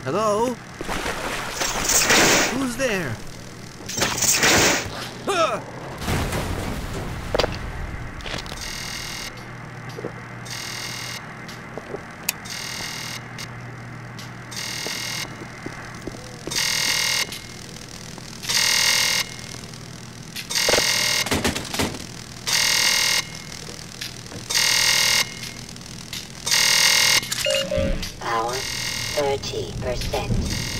Hello? Who's there? Power 30%.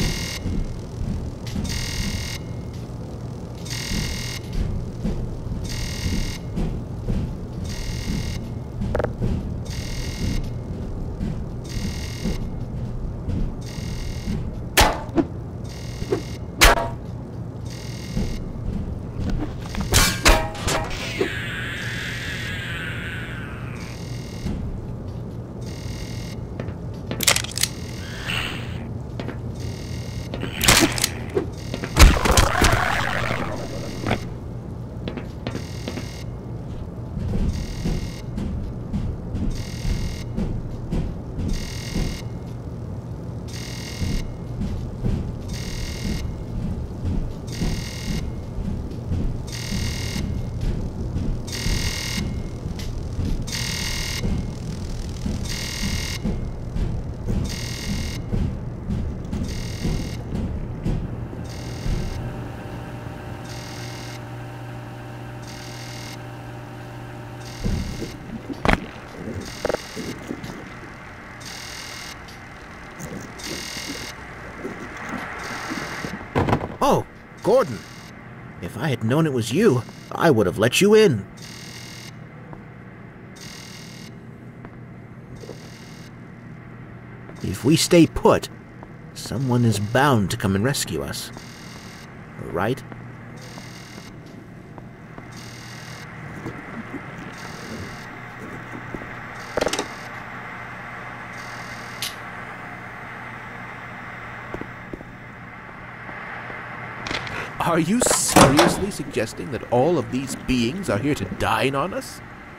Oh, Gordon. If I had known it was you, I would have let you in. If we stay put, someone is bound to come and rescue us. Right? Are you seriously suggesting that all of these beings are here to dine on us?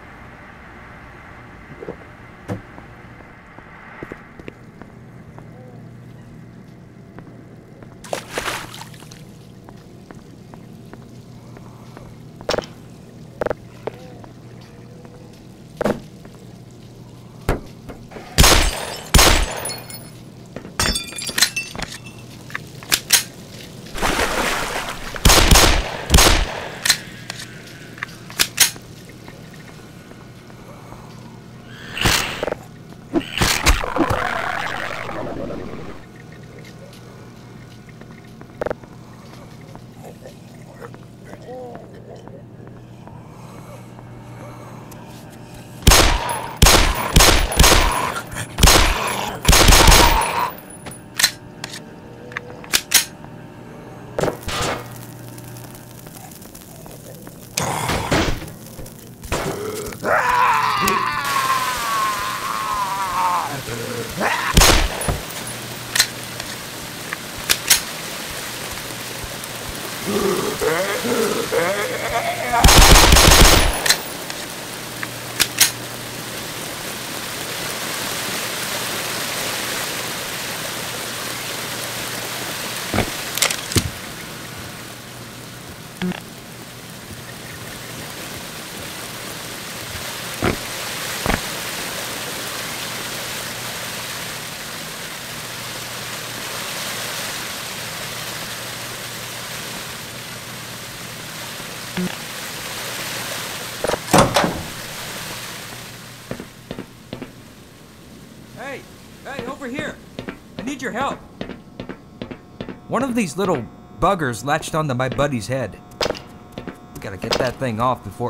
Hey, over here! I need your help! One of these little buggers latched onto my buddy's head. We gotta get that thing off before...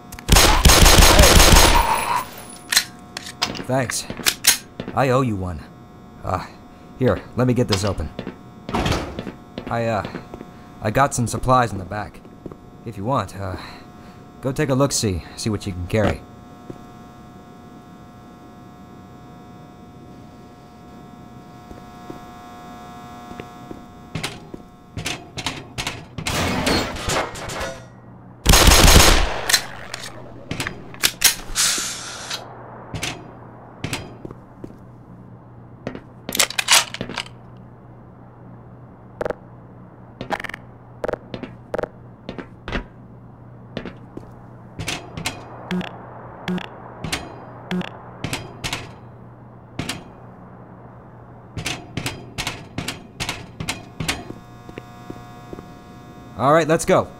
Hey! Thanks. I owe you one. Here, let me get this open. I got some supplies in the back. If you want, go take a look-see, see what you can carry. All right, let's go.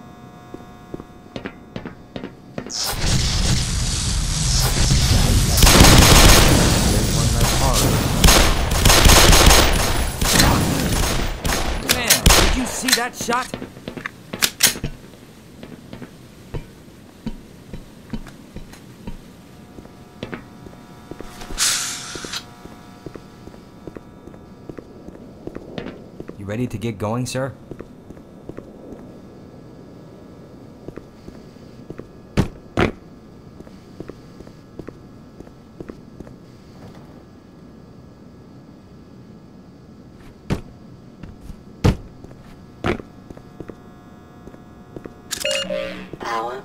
There's one less car. Man, did you see that shot? You ready to get going, sir? Power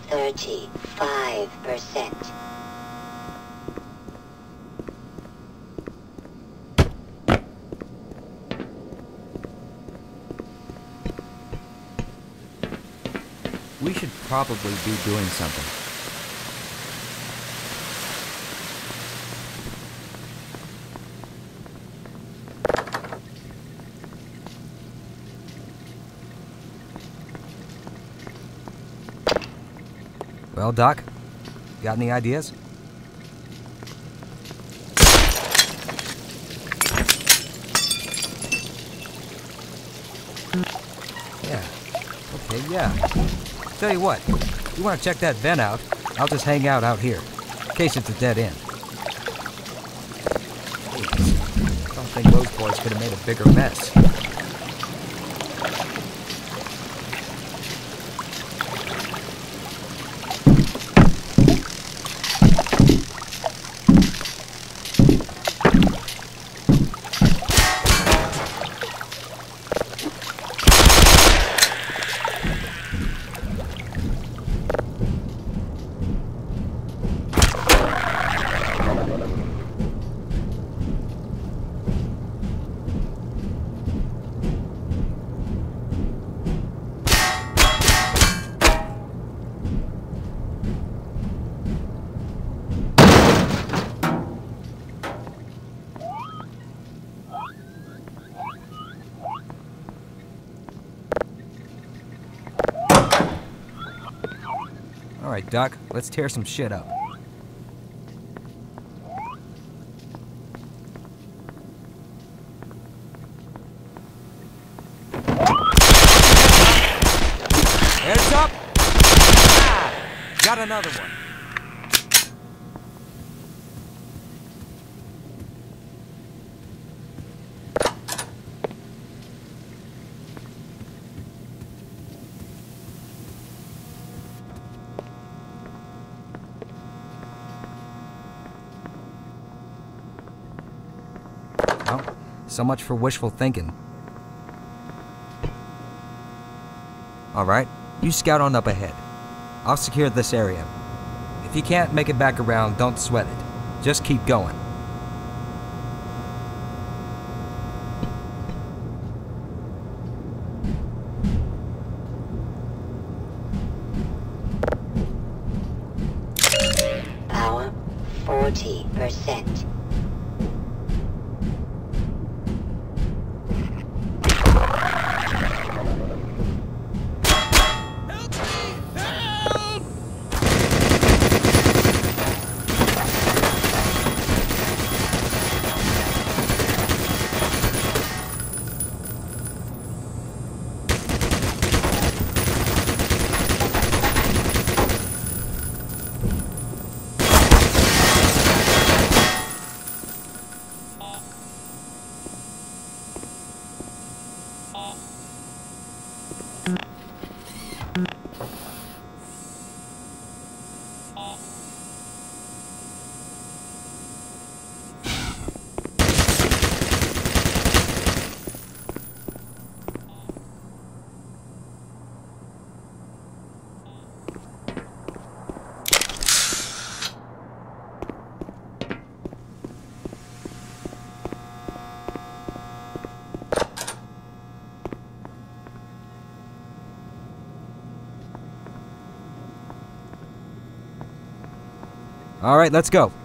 35%. We should probably be doing something. Well, Doc, got any ideas? Yeah. Okay, yeah. Tell you what, you want to check that vent out, I'll just hang out here, in case it's a dead end. Jeez, I don't think those boys could have made a bigger mess. All right, Doc, let's tear some shit up. Heads up! Ah, got another one. Well, so much for wishful thinking. All right, you scout on up ahead. I'll secure this area. If you can't make it back around, don't sweat it. Just keep going. Power 40%. All right, let's go.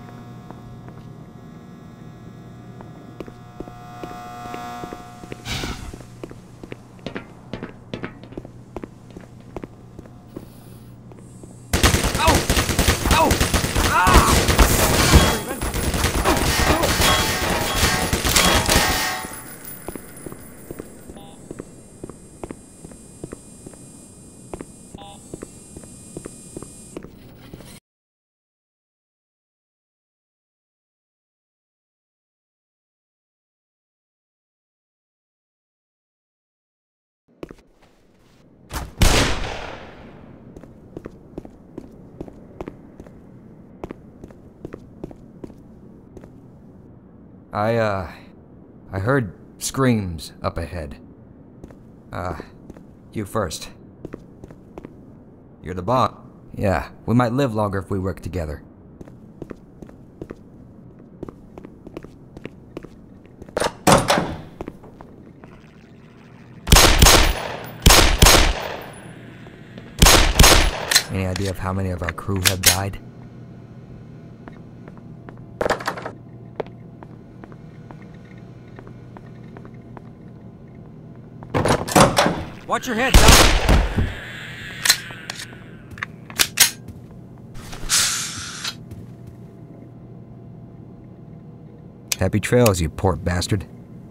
I heard screams up ahead. You first. You're the boss. Yeah, we might live longer if we work together. Any idea of how many of our crew have died? Watch your head, Doc. Happy trails, you poor bastard.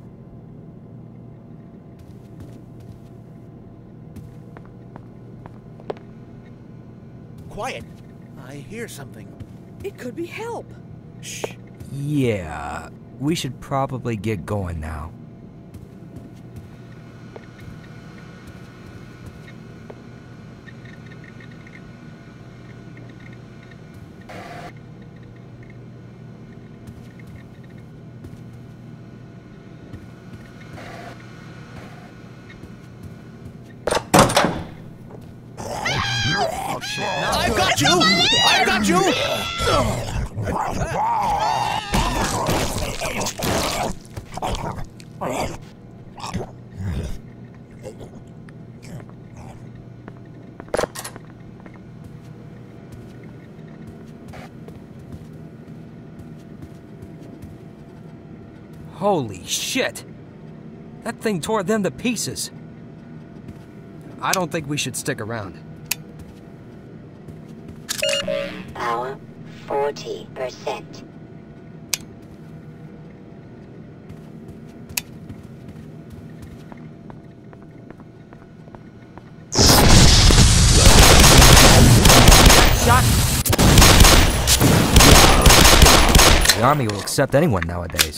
Quiet. I hear something. It could be help. Shh. Yeah, we should probably get going now. I've got you! I've got you! Holy shit! That thing tore them to pieces. I don't think we should stick around. Power 40%. Shot! The army will accept anyone nowadays.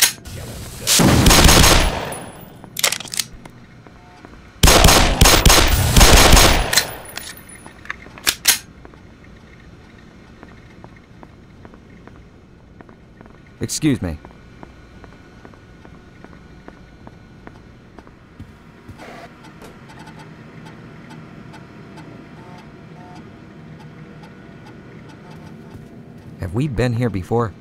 Excuse me. Have we been here before?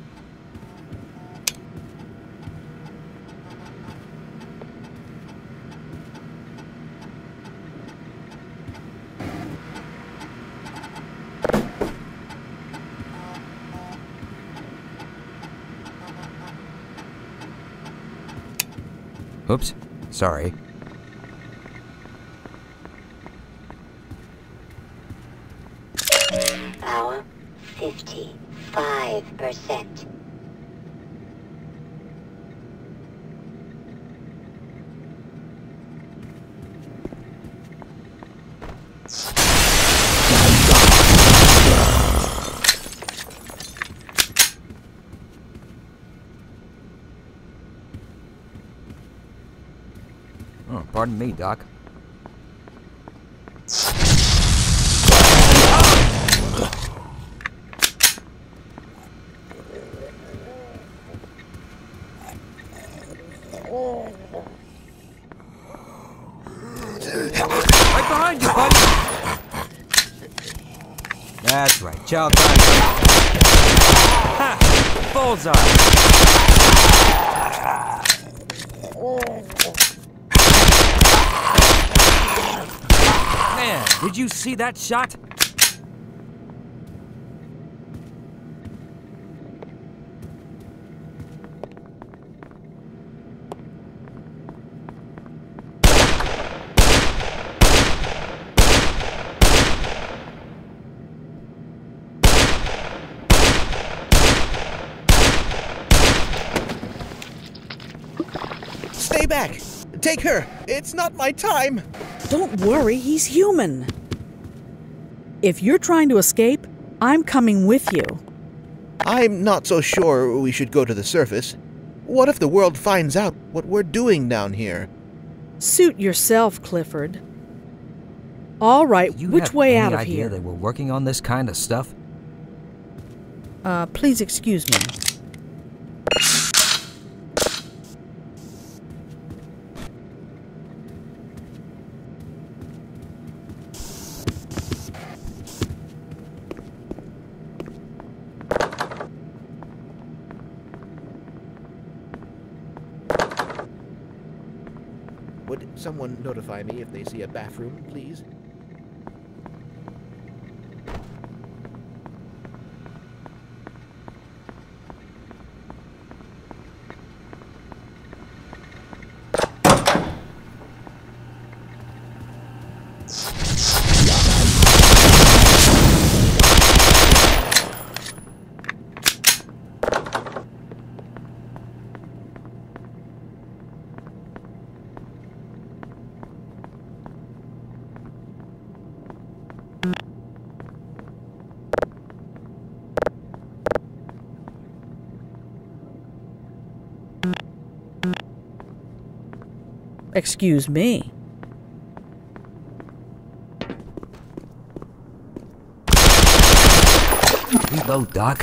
Oops, sorry. Power 55%. Oh, pardon me, Doc. Right behind you, buddy! That's right, chow time. Ha! Bullseye! Man, did you see that shot? Stay back! Take her! It's not my time! Don't worry, he's human. If you're trying to escape, I'm coming with you. I'm not so sure we should go to the surface. What if the world finds out what we're doing down here? Suit yourself, Clifford. All right, You which have way any out of idea here? they were working on this kind of stuff? Please excuse me. Would someone notify me if they see a bathroom, please? Excuse me. Reload, Doc.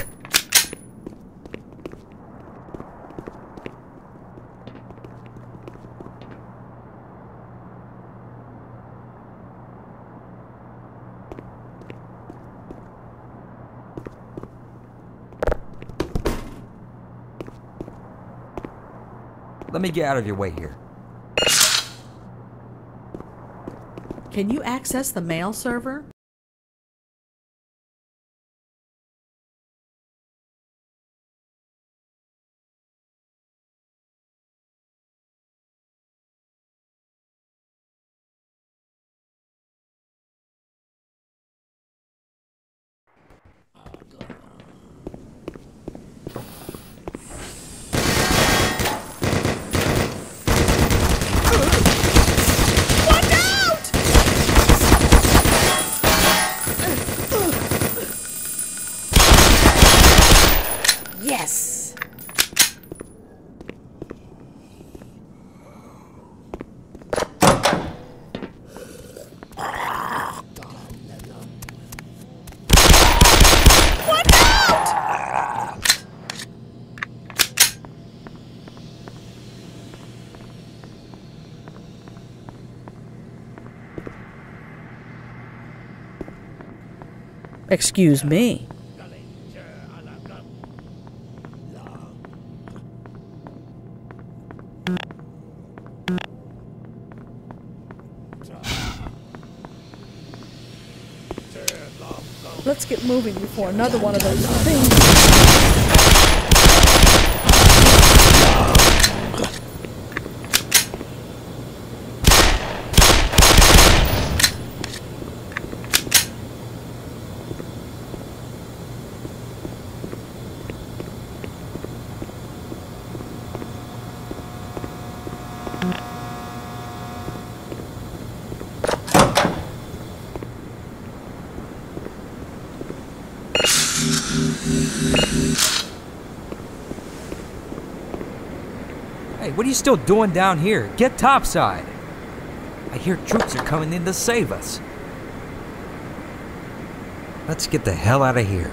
Let me get out of your way here. Can you access the mail server? Yes! Watch out! Excuse me. Let's get moving before another one of those things. Hey, what are you still doing down here? Get topside. I hear troops are coming in to save us. Let's get the hell out of here.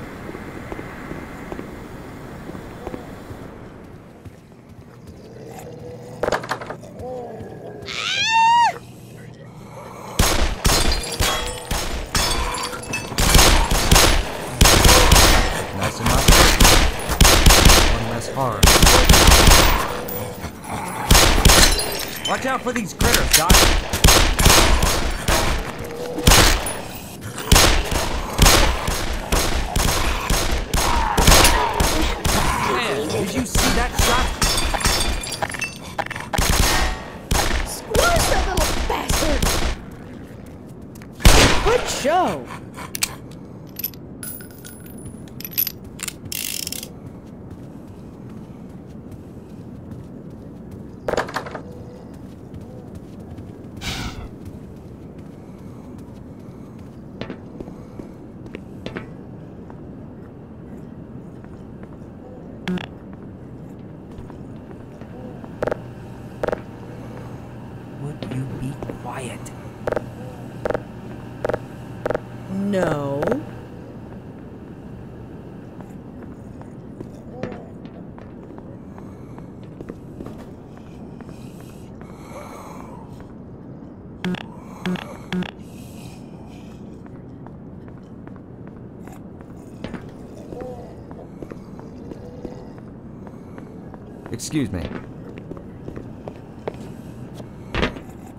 Nice enough. One less hard. Watch out for these critters, Doc. Man, did you see that shot? Squash that little bastard! Good show! Would you be quiet? No. Excuse me.